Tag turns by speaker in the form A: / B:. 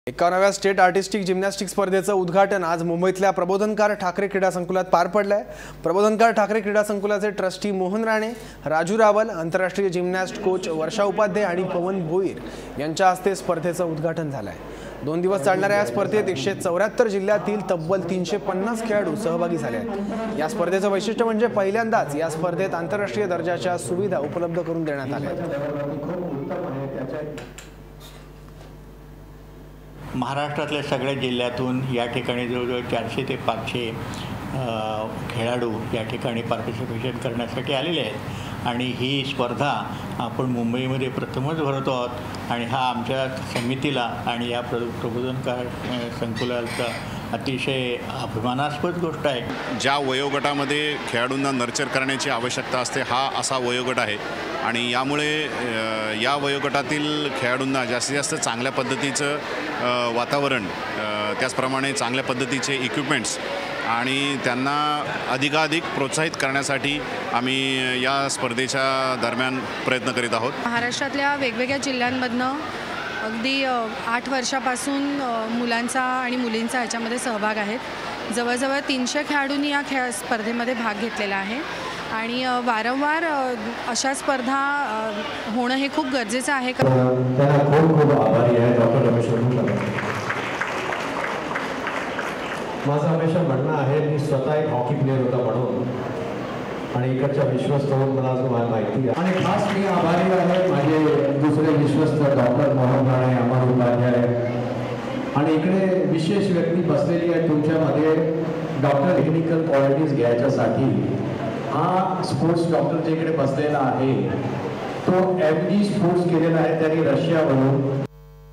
A: 51व्या state artistic gymnastic स्पर्धेचं उद्घाटन आज मुंबईतल्या प्रबोधनकार ठाकरे क्रीडा संकुलात पार पडलंय। प्रबोधनकार ठाकरे क्रीडा संकुलाचे ट्रस्टी मोहन राणे, राजू रावल, आंतरराष्ट्रीय जिम्नॅस्ट कोच वर्षा उपाध्याय आणि पवन भोईर यांच्या हस्ते स्पर्धेचं उद्घाटन झालंय। 2 दिवस चालणाऱ्या या स्पर्धेत 174 जिल्ह्यातील तब्बल 350 खेळाडू सहभागी झाले आहेत। या स्पर्धेचं वैशिष्ट्य म्हणजे पहिल्यांदाच या स्पर्धेत आंतरराष्ट्रीय दर्जाच्या सुविधा उपलब्ध करून देण्यात आल्या आहेत।
B: महाराष्ट्रातल्या सगळ्या जिल्ह्यातून या ठिकाणी जवळजवळ 400 ते 500 खेळाडू या ठिकाणी पार्टिसिपेशन करण्यासाठी आलेले आहेत आणि ही स्पर्धा आपण मुंबईमध्ये प्रथमच भरवतो आहोत आणि हा आमच्या समितीला आणि या प्रबोधनकार संकुलाचा अतिशय अभिमानास्पद गोष्ट आहे।
C: ज्या वयोगटामध्ये खेळाडूंना नर्चर करण्याची आवश्यकता असते हा असा वयोगट आहे आणि यामुळे या वयोगटातील खेळाडूंना जास्तीत जास्त चांगल्या पद्धतीचं वातावरण, त्याचप्रमाणे चांगल्या पद्धतीचे इक्विपमेंट्स आणि त्यांना अधिकाधिक प्रोत्साहित करण्यासाठी आम्ही या स्पर्धेच्या दरम्यान प्रयत्न करीत आहोत।
D: महाराष्ट्रातल्या वेगवेगळ्या जिल्ह्यांमधनं अगदी 8 वर्षापासून मुलांचा आणि मुलींचा ह्याच्यामध्ये सहभाग आहेत। जवळजवळ 300 खेळाडूंनी या स्पर्धेमध्ये भाग घेतलेला आहे आणि वारंवार अशा स्पर्धा होणं हे खूप गरजेचं आहे।
E: खूप आभारी आहे डॉक्टर रमेश वर्मा। माझं हमेशा म्हणणं आहे मी स्वतः एक हॉकी प्लेयर होता म्हणून आणि इकडच्या विश्वस्त होऊन मला अजून माहिती आहे आणि खास मी आभारी आहे माझे दुसरे विश्वस्त डॉक्टर मोहन राणे, अमर उपाध्याय आणि इकडे विशेष व्यक्ती बसलेली आहे तुमच्यामध्ये डॉक्टर टेक्निकल क्वालिटीज घ्यायच्यासाठी हा स्पोर्ट्स डॉक्टर जे इकडे बसलेला आहे तो MD स्पोर्ट्स केलेला आहे त्यांनी रशियावरून